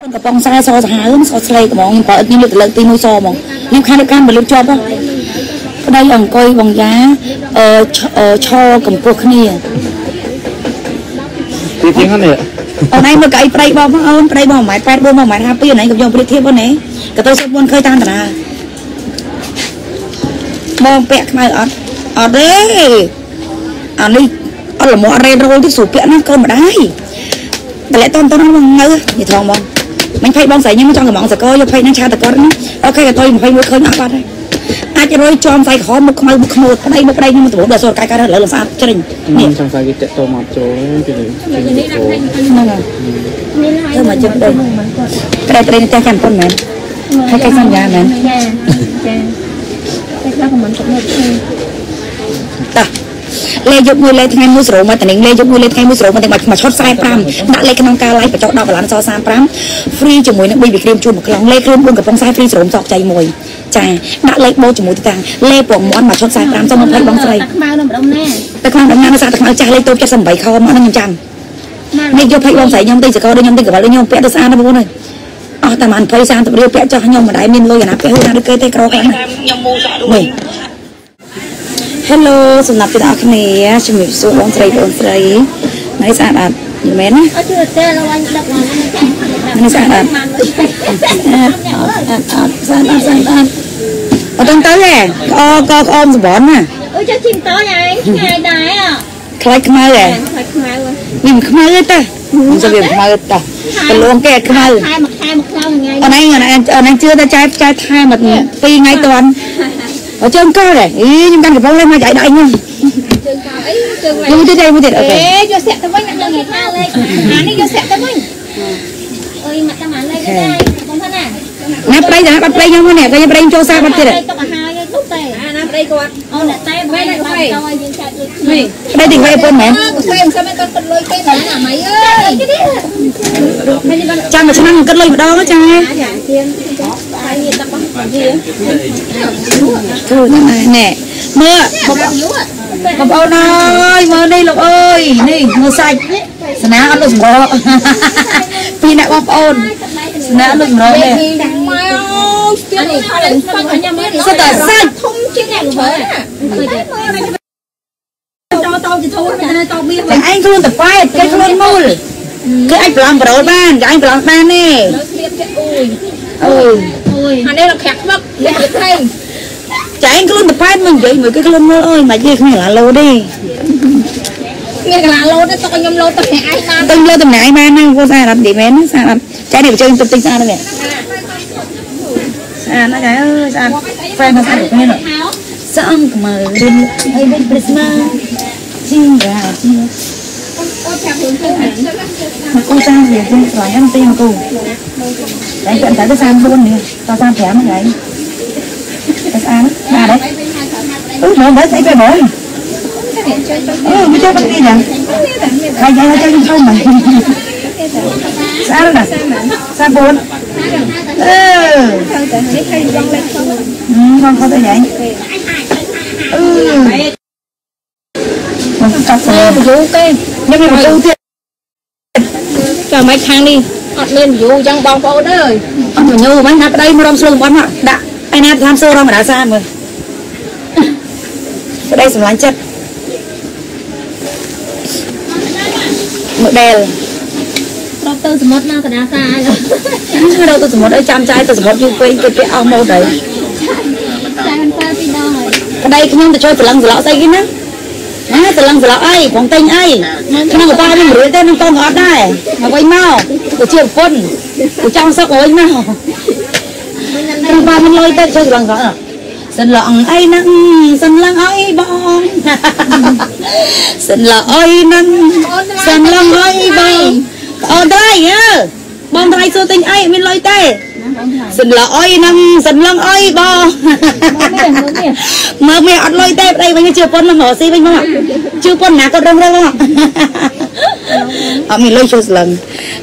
กระป๋องทรายซอสหาซอสเลยกระป๋องยังเปิดนี่เลยแต่เลิกตีมือซอมองรีบข้ามกันเหมือนรีบจอบป่ะก็ได้อย่างก้อยบางย้าชอกำพวกนี่ตีทิ้งกันเลยเอาไหนมาไก่ไปบอกเอาไปบอกหมายไปบอกหมายทำไปอยู่ไหนกับยมไปเทียบวันไหนกับตัวเชฟบนเคยตามตนามองแปะมาอดเด้อันนี้เอาหล่อหมออะไรโรยที่สูบเปียนั่นก็มาได้แต่และตอนนั้นมองเงยอย่าทองมองมันไพ่บองใส่ยังไม่จ้องกับมองสกออย่าไพ่นั่งชาตะกอนนะโอเคกับตัวมันไพ่มือเคยนับได้อาจจะโรยจอมใส่ขอมุกมาบุกขโมยได้บุกได้มันตัวเดือดโซ่ไก่กันเหลือหลังสะอาดจริงนี่ช่างใส่กิจโตมาโจ้ไปเลยนั่นไงเธอมาจุดเดิมกระไรในใจกันต้นแมนให้ใกล้สัญญาแมนตาเลยยกมือเลยทางไงมือสโลมาแต่หนึ่งเลยยกมือเลยทางไงมือสโลมาแต่มาช็อตไซปรามดักเลยขนมกาไล่ประจอกดอกหลานซอซามปรามฟรีจมูกนักบีบีครีมจูบกลองเล่ครีมบนกับปองไซฟรีสโลมจอกใจมวยจ้าดักเล็กโบจมูกต่างเล่ปวงม้อนมาช็อตไซปรามจมูกไพ่บองไซแต่ความดำน้ำมาสาแต่ความจ่าเลยตัวจะสั่นใบคอมันนั่งจังนี่ยกไพ่บองไซยมตีจะก็ได้ยมตีกับว่าเลยยมเปียดสานนะพวกนั้นอ๋อแต่มันไพ่ซานแต่เรียวเปียจะยมมาได้มินเลยนะเปียหัวหน้าได้เกยเตะกรอกนะนี่ฮัลโหลสำหรับพี่ดาวคนนี้ชิมิสุบองไซในสะอาดอยู่ไหมนะในสะอาดสะอาดเอาตรงเต้าเลยก็อมสบอนน่ะจะชิมโต๊ะไงไงได้อ่ะคล้ายขมาเลยยิ่งขมาเลยแต่มันจะเรียนขมาเลยแต่เป็นลวงแก่ขมาเลยอันนั้นเชื่อแต่ใจไทยมันปีไงตอนở trên cơ này ý nhưng căn cái bóng lên mà chạy đại nha nhưng tới đây mới thiệt ở đây cho sẹt tới với nhận người ta lên đi cho sẹt tới với ơi mặt ta màn lên đây không thân à nắp đây rồi nắp đây nhau nè cái đây cho sao bắt thiệt đây nắp đây con nè tay quay đây đây thì quay con mẹ sao mấy con lôi cây này là mày ơi cha mà năng cất lôi vào đó cha nè mưa bọc ôn ơi mưa đi lục ơi nè mưa sạch sẵn á ăn được bò phi nè bọc ôn sẵn á được rồi nè sao ta xanh cái anh luôn tập quay cái luôn mùi cái anh làm vào ban cái anh làm ban nè anh đây là khẹt mất chạy anh luôn tập quay mình vậy mà cái luôn mùi ơi mà gì không là lâu đi nghe là lâu đó tao nhom lâu tao hẹn ai ban tao lâu tao hẹn ban năng vô xa làm gì mẹ nó xa làm chạy này chơi tập tinh xa đây nè xa nó cái ơi xa quen nó xa được nghe rồi xong mà đêm hay bên Prisma chim gà chim cô sao thì cô lại ăn tiền cô đấy chuyện thấy cái sam luôn nè tao sam thèm vậy cái sam ba đấy rồi đấy thấy cái bổi mới chơi bắn đi nè hay vậy chơi không mà sao nè sam buồn con có tới vậy chọc lên một chú cái nhưng mà chú thiệt chờ mấy khang đi ọt lên vụ trong bong phố đó rồi ông phải nhô mấy nắp đây mà đông sương bón ạ đã anh em tham sơ đâu mà đã xa rồi ở đây sầm láng chất mực đèn đâu từ sầm mốt nào từ đã xa rồi đâu từ sầm mốt đây chăm trai từ sầm mốt như quên cái ông màu đấy ở đây cái nhung từ chơi từ lăng từ lọ xây kia nữa từ lăng từ lọ ấy quảng tây ấy cái nào người ta mình rửa tên con ngọt đây mà quay mau của chiều quân của trong sắc quay mau cái ba mình lôi tên chơi từ lăng rõ sân lọng ấy nắng sân lăng ấy bong sân lọ ấy nắng sân lăng ấy bong ở đây nhá bong thay xưa tinh ấy mình lôi tên sân lọ ấy nắng sân lăng ấy bong mà mẹ ăn lôi tên đây bây chưa con làm họ xí bên không ạ chưa con nào con đông đâu không ạ mình lôi cho lần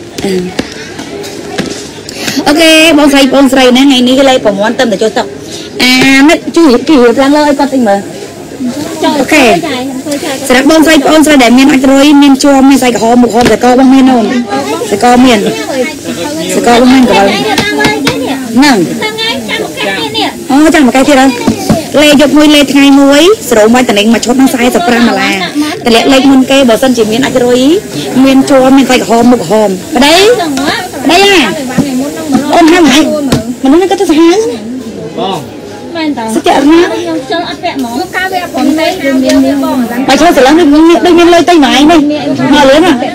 ok bonsai nè ngày ní cái lấy phòng quan tâm để cho tập à mấy chú hiểu kỳ hiểu plan lơi con tình mà អូខេសម្រាប់បងស្រីបងស្រីដែលមានអាចរុយមានជួមមានសាច់ក្រហមមុខហមសកលបងមានអូនសកលមានសកលបងមានកលហ្នឹងអូចាំមកកែទៀតហើយលេយកមួយលេថ្ងៃមួយស្រោមមកតំណែងមកឈុតនឹង$45តម្លាក់លេខមុនគេបើសិនជាមានអាចរុយមានជួមមានសាច់ក្រហមមុខហមប្តីអូនហាំហ្នឹងមនុស្សហ្នឹងក៏ទៅសាហាវបងមែនតើស្ទើរណាខ្ញុំចូលអត់ពាក់ហ្មងការវាប៉ុនទេមានបងបើចូលស្រឡំដូចមានលុយទៅម៉ាយនេះមកលឿនណា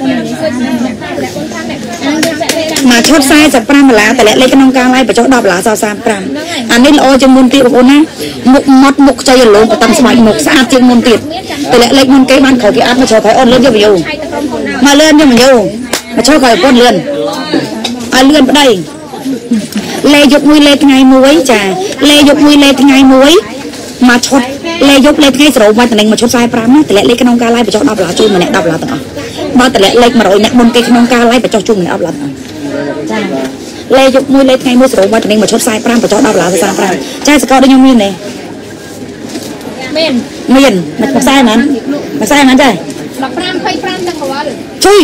មកឈុត$45តម្លាក់លេខក្នុងការឡាយបញ្ចុះ$10សល់35អានេះល្អជាងមុនទៀតបងប្អូនណាមុខមាត់មុខខ្ចីរលោងបតំស្បែកមុខស្អាតជាងមុនទៀតតម្លាក់លេខមុនគេបានក្រោយគេអត់មកចូលក្រោយអូនលឿនយកវីយូមកលឿនយកវីយូមកចូលក្រោយប៉ុនលឿនឲ្យលឿនប្តីលេយកមួយលេថ្ងៃមួយចាលេយកមួយលេថ្ងៃមួយមកឈុតលេយកលេថ្ងៃស្រោមមកតំណែងមកឈុត45ណាតម្លាក់លេខក្នុងការឡាយបញ្ចុះ$10ជូនម្នាក់$10ទាំងអស់បើតម្លាក់លេខ100អ្នកមុនគេក្នុងការឡាយបញ្ចុះជូនម្នាក់$10ទាំងអស់ចាលេយកមួយលេថ្ងៃមួយស្រោមមកតំណែងមកឈុត45បញ្ចុះ$1035ចាសកលដូចខ្ញុំមានទេមានមកខ្សែហ្នឹងមកខ្សែហ្នឹងចា15 25ទាំងកវលជួយ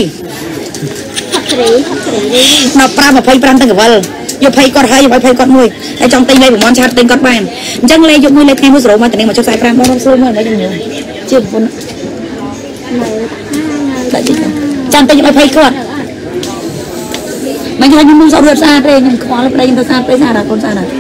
15 25ទាំងកវលយកភ័យគាត់ហើយយកភ័យគាត់មួយហើយចង់ទិញលេខប្រមាណឆាតទិញគាត់បានអញ្ចឹងលេខយកមួយលេខថ្ងៃមួយស្រោមមកតំណែងមកចុះ45បងស្រួលមើលមិនខ្ញុំជាប្រពន្ធចាំទិញឲ្យភ័យគាត់មិនខ្ញុំនឹងសរុបស្អាតទេខ្ញុំខ្វល់ប្តីខ្ញុំទៅស្អាតពេកស្អាតកូនស្អាតណាស់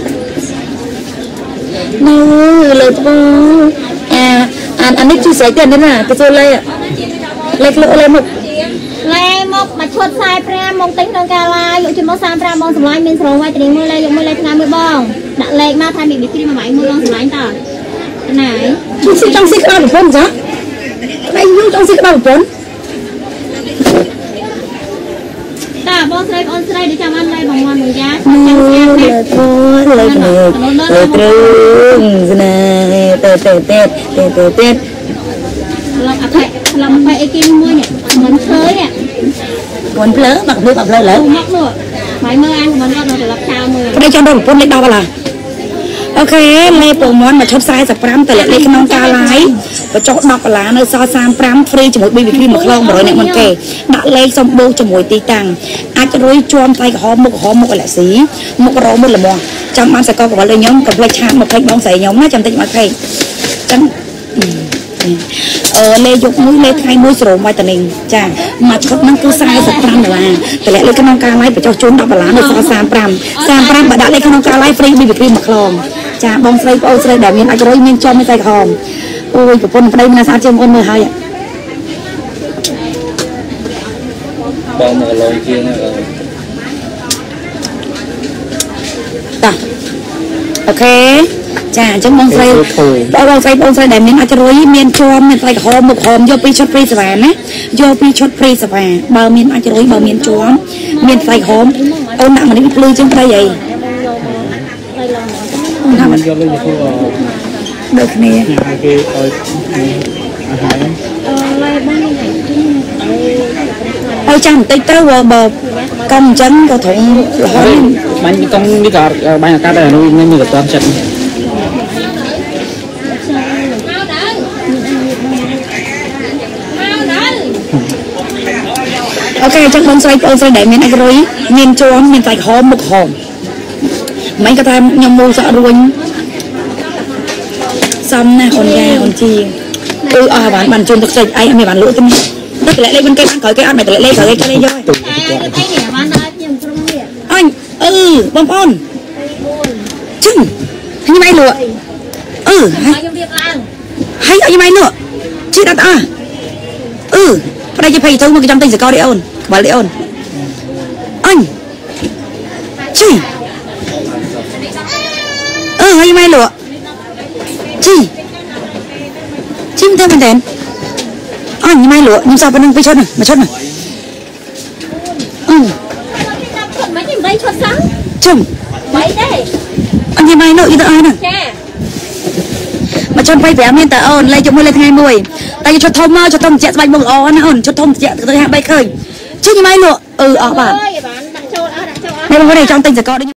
នៅលើត្បូងអានេះជួយស្រីទៀតណាទៅចូលលេខលេខមកមកឈុត45មកទិញក្នុងការឡាយយកជាមួយ35មកសម្លាញ់មានស្រោមហើយទីមួយលេខយកមួយលេខថ្ងៃមួយបងដាក់លេខមកថាមានវិធីមួយម៉ៃមួយបងសម្លាញ់តើណាជួយចង់ស៊ីក្បាលប្រពន្ធចាតែយូរចង់ស៊ីក្បាលប្រពន្ធតាបងស្រីបងស្រីដូចចាំបានលេខបងមន់មួយយ៉ាចាំស្អាតណាស់លេខត្រឹងស្នេហ៍ទេឡំអភ័យឡំអភ័យអីគេមួយនេះមិនឃើញនេះមិនភ្លើបាក់ភ្លើលើមកនោះហើយមើលអានមិនគាត់នៅត្រឡប់ចោលមើលប្តីចង់ដល់ប្រពន្ធលេខ10ហឡាអូខេលេខពងមន់មកឈប់45តម្លាក់លេខក្នុងការឡាយបញ្ចុះ$10នៅសល់35ហ្វ្រីជាមួយ BB cream មួយខ្លង100អ្នកមុនគេដាក់លេខសំបូរជាមួយទីតាំងអាចរុយជួមថ្លៃក្រហមមុខអលាក់ស៊ីមុខរោមុតល្មមចាំបានសកលកវលឲ្យខ្ញុំកុំភ្លេចឆាតមកពេកបងស្រីខ្ញុំណាចាំតិចមកពេកចឹងលេខយកមួយលេខថ្ងៃមួយស្រោមមកតំណែងចាមកឈុតហ្នឹងគឺ$45តម្លាក់លេខក្នុងការឡាយបញ្ចុះជូន$10នៅសល់35បើដាក់លេខក្នុងការឡាយហ្វ្រី BB cream មួយខ្លងចាបងស្រីប្អូនស្រីដែលមានអាចរុយមានចំមានតែក្រហមអូយប្រពន្ធប្តីមិនស្អាតជាងអូនមើលហើយបងមកឡងជាងហើយតាអូខេចាអញ្ចឹងបងស្រីបងស្រីដែលមានអាចរុយមានជាប់មានតែក្រហមមុខហមយកពីឈុតព្រីសាវ៉ាណាយកពីឈុតព្រីសាវ៉ាបើមានអាចរុយបើមានជាប់មានតែក្រហមអូនដាក់មកនេះភ្លឺជាងប្តីអីថាមិនយកលុយទៅដូចគ្នាគេឲ្យអាហារអើចាំបន្តិចទៅបើកុំអញ្ចឹងក៏ត្រង់រហូតបាញ់កុំនេះក៏បាញ់អាកាសដែរនោះមានក៏តាន់ចិត្តអូខេអញ្ចឹងបងស្រីបងស្រីដែលមានអាចរុយមានជាប់មានតែក្រហមមុខហមមិនក៏ថាខ្ញុំមូលសក់រួញសំណាអូនយ៉ាអូនជីអស់បានជូនទឹកខ្ចីឯងអត់មានបានលក់ទេតែលេខមិនគេបានក្រោយគេអត់មិនតែលេខក្រោយគេយកអីនេះបានដល់ខ្ញុំព្រមនេះអញបងប្អូនជិញខ្ញុំឯងលក់ហើយខ្ញុំរៀបឡើងហើយខ្ញុំឯងលក់ជិះអត់អស់ប្តីជាភ័យទៅមកខ្ញុំទិញសកលរីអូនក្បាលរីអូនអញជិះហើយម៉ែលក់ជីមិនទៅមែនទេអញម៉ែលក់ខ្ញុំសាប់ប៉ុណ្្នឹងពីឈុតណាមកឈុតណាមិនខ្ញុំបីឈុតសាំជុំបីទេអញម៉ែលក់យីទៅអស់ណាចាមកឈុត25មានតើអូនលេខជុំមួយលេខថ្ងៃមួយតែឈុតធំមកឈុតធំជាក់ស្បែកមុខល្អណាអូនឈុតធំជាក់ទៅហាក់បីឃើញជីម៉ែលក់អស់បាទបានដាក់ចូលអស់ដាក់ចូលអស់នេះបងប្អូនចង់ទិញសកល